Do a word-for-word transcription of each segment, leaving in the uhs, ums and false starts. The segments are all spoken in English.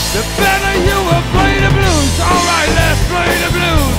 the better you will play the blues. Alright, let's play the blues.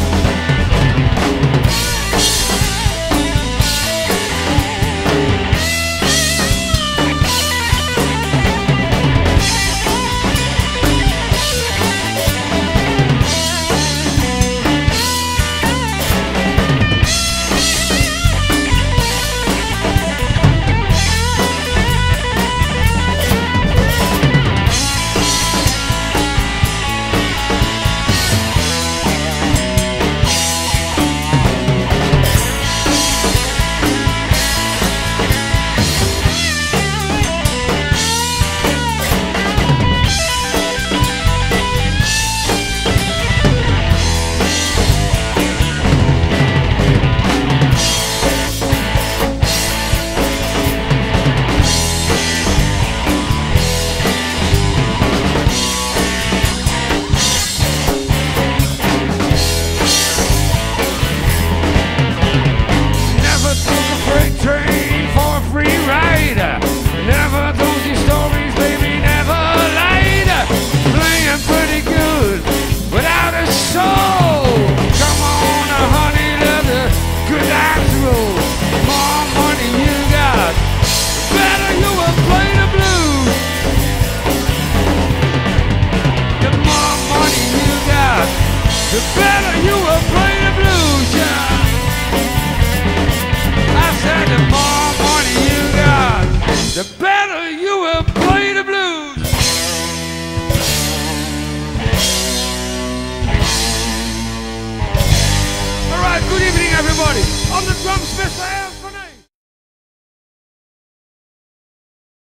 The better you will play the blues, yeah. I said the more money you got, the better you will play the blues. Alright, good evening everybody. On the drums, Mister M.